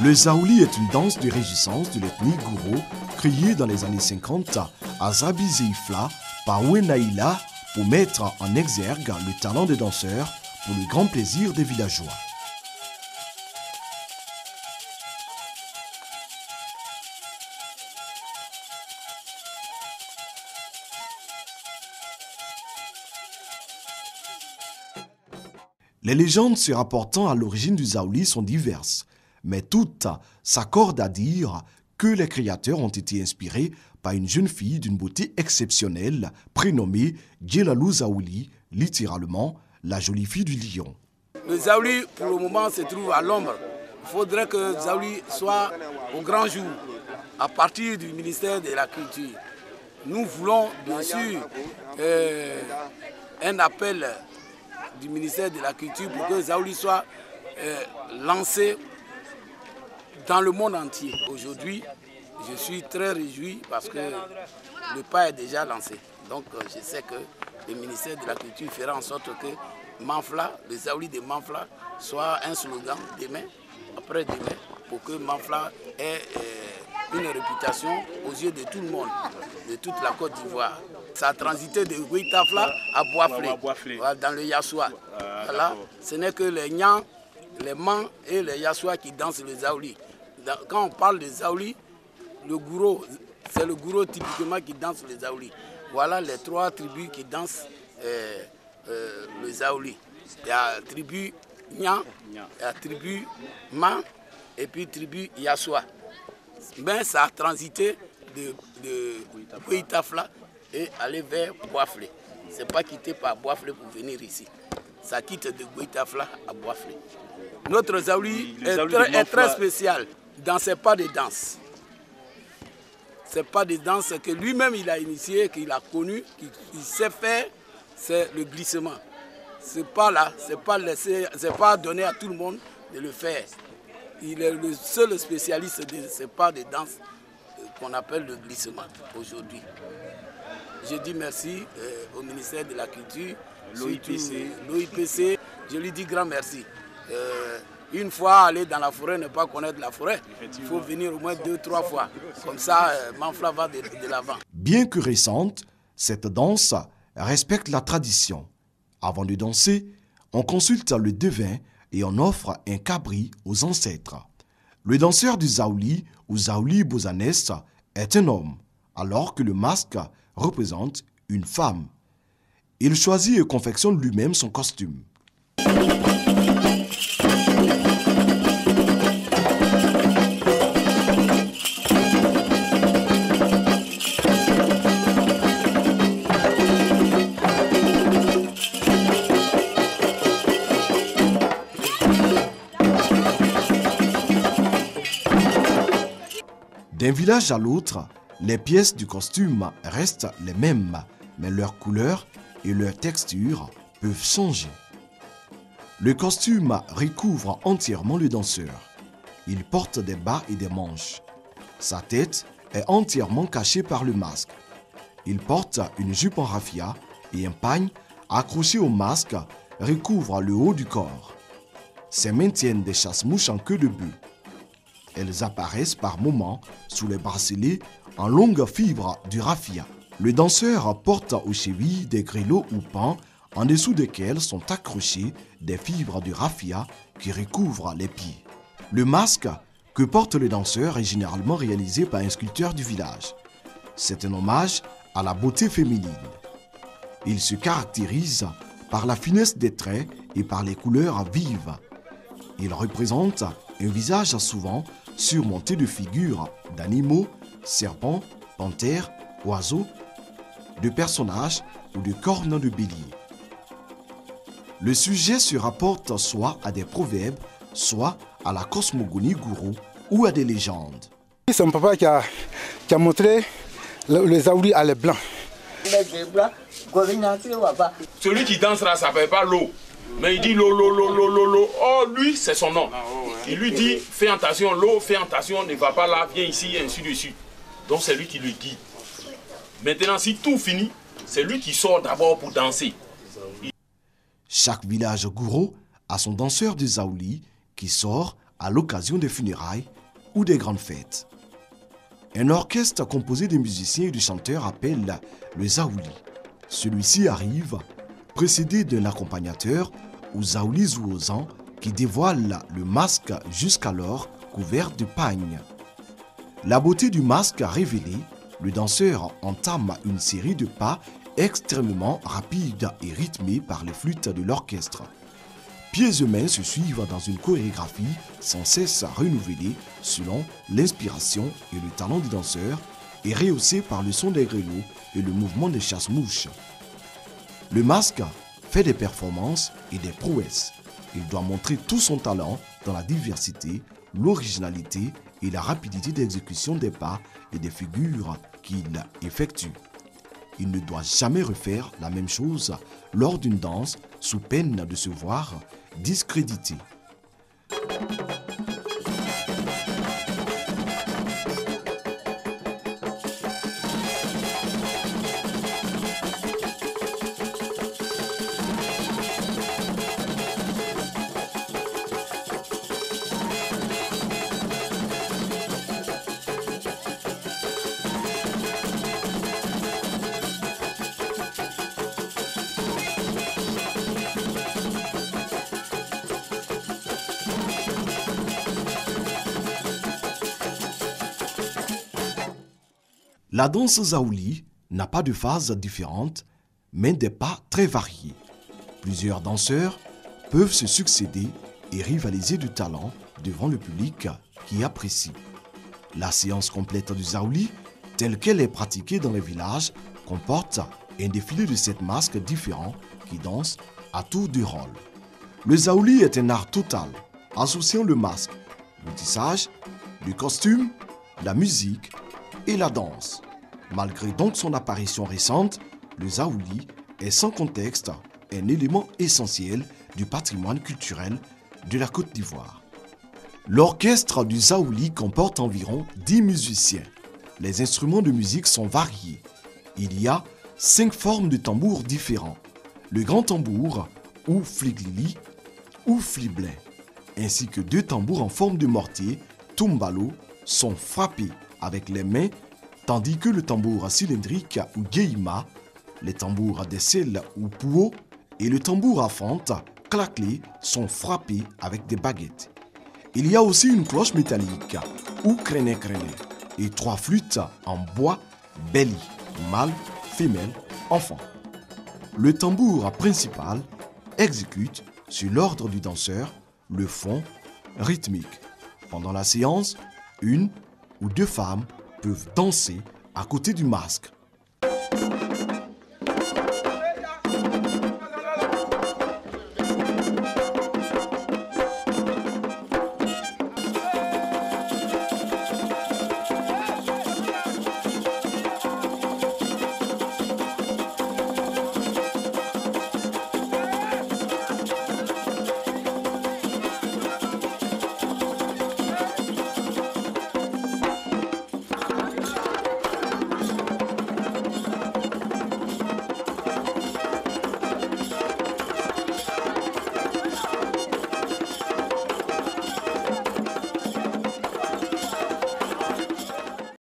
Le Zaouli est une danse de résistance de l'ethnie Gouro, créée dans les années 50 à Zabizeifla par Wenaïla pour mettre en exergue le talent des danseurs pour le grand plaisir des villageois. Les légendes se rapportant à l'origine du Zaouli sont diverses, mais toutes s'accordent à dire que les créateurs ont été inspirés par une jeune fille d'une beauté exceptionnelle prénommée Djelalou Zaouli, littéralement la jolie fille du lion. Le Zaouli, pour le moment, se trouve à l'ombre. Il faudrait que le Zaouli soit au grand jour, à partir du ministère de la Culture. Nous voulons bien sûr un appel du ministère de la Culture pour que le Zaouli soit lancé dans le monde entier. Aujourd'hui, je suis très réjoui parce que le pas est déjà lancé. Donc je sais que le ministère de la Culture fera en sorte que Manfla, le Zaouli de Manfla, soit un slogan demain, après-demain, pour que Manfla ait une réputation aux yeux de tout le monde, de toute la Côte d'Ivoire. Ça a transité de Guitafla à Boisflé, dans le Yassoua. Voilà, ce n'est que les Nyans, les Man et les Yassoua qui dansent le Zaouli. Quand on parle de Zaouli, le Gouro, c'est le Gouro typiquement qui danse le Zaouli. Voilà les trois tribus qui dansent le Zaouli. Il y a la tribu Nyan, il y a la tribu Man et puis la tribu Yassoua. Mais ça a transité de Guitafla et aller vers Boisflé. Ce n'est pas quitté par Boisflé pour venir ici. Ça quitte de Guitafla à Boisflé. Notre Zaouli est très spécial dans ses pas de danse. Ces pas de danse que lui-même il a initié, qu'il a connu, qu'il sait faire, c'est le glissement. C'est pas là, c'est pas donné à tout le monde de le faire. Il est le seul spécialiste de ces pas de danse qu'on appelle le glissement aujourd'hui. Je dis merci au ministère de la Culture, l'OIPC, je lui dis grand merci. Une fois aller dans la forêt, ne pas connaître la forêt, il faut venir au moins 2-3 fois. Comme ça, Manfla va de l'avant. Bien que récente, cette danse respecte la tradition. Avant de danser, on consulte le devin et on offre un cabri aux ancêtres. Le danseur du Zaouli ou Zaouli Bozanès est un homme, alors que le masque représente une femme. Il choisit et confectionne lui-même son costume. D'un village à l'autre, les pièces du costume restent les mêmes, mais leur couleur et leur texture peuvent changer. Le costume recouvre entièrement le danseur. Il porte des bas et des manches. Sa tête est entièrement cachée par le masque. Il porte une jupe en raffia et un pagne accroché au masque recouvre le haut du corps. Ses mains tiennent des chasse-mouches en queue de bœuf. Elles apparaissent par moments sous les bracelets en longues fibres du raffia. Le danseur porte aux chevilles des grelots ou pans en dessous desquels sont accrochés des fibres du raffia qui recouvrent les pieds. Le masque que porte le danseur est généralement réalisé par un sculpteur du village. C'est un hommage à la beauté féminine. Il se caractérise par la finesse des traits et par les couleurs vives. Il représente un visage souvent surmonté de figures d'animaux, serpents, panthères, oiseaux, de personnages ou de cornes de bélier. Le sujet se rapporte soit à des proverbes, soit à la cosmogonie gourou ou à des légendes. C'est mon papa qui a montré le Zaouli à les blancs. Celui qui dansera, ça ne s'appelle pas l'eau. Mais il dit l'eau, l'eau, l'eau, l'eau, l'eau, l'eau. Oh, lui, c'est son nom. Il lui dit, fais attention, l'eau, fais attention, ne va pas là, viens ici, et ainsi de suite. Donc c'est lui qui le guide. Maintenant, si tout finit, c'est lui qui sort d'abord pour danser. Chaque village gourou a son danseur de Zaouli qui sort à l'occasion des funérailles ou des grandes fêtes. Un orchestre composé de musiciens et de chanteurs appelle le zaouli. Celui-ci arrive précédé d'un accompagnateur ou zaouli zouozan qui dévoile le masque jusqu'alors couvert de pagne. La beauté du masque révélée, le danseur entame une série de pas extrêmement rapides et rythmés par les flûtes de l'orchestre. Pieds et mains se suivent dans une chorégraphie sans cesse renouvelée selon l'inspiration et le talent du danseur et rehaussée par le son des grelots et le mouvement des chasse-mouches. Le masque fait des performances et des prouesses. Il doit montrer tout son talent dans la diversité, l'originalité et la rapidité d'exécution des pas et des figures qu'il effectue. Il ne doit jamais refaire la même chose lors d'une danse sous peine de se voir discrédité. La danse zaouli n'a pas de phases différentes, mais des pas très variés. Plusieurs danseurs peuvent se succéder et rivaliser du talent devant le public qui apprécie. La séance complète du zaouli, telle qu'elle est pratiquée dans les villages, comporte un défilé de 7 masques différents qui dansent à tour de rôle. Le zaouli est un art total, associant le masque, le tissage, le costume, la musique et la danse. Malgré donc son apparition récente, le zaouli est sans contexte un élément essentiel du patrimoine culturel de la Côte d'Ivoire. L'orchestre du zaouli comporte environ 10 musiciens. Les instruments de musique sont variés. Il y a 5 formes de tambours différents. Le grand tambour, ou fliglili, ou fliblet, ainsi que 2 tambours en forme de mortier, tumbalo, sont frappés avec les mains, tandis que le tambour cylindrique ou guéima, les tambours à décel ou pouo et le tambour à fente, claclé, sont frappés avec des baguettes. Il y a aussi une cloche métallique ou créné et 3 flûtes en bois, belly, mâle, femelle, enfant. Le tambour principal exécute, sur l'ordre du danseur, le fond rythmique. Pendant la séance, 1 ou 2 femmes peuvent danser à côté du masque.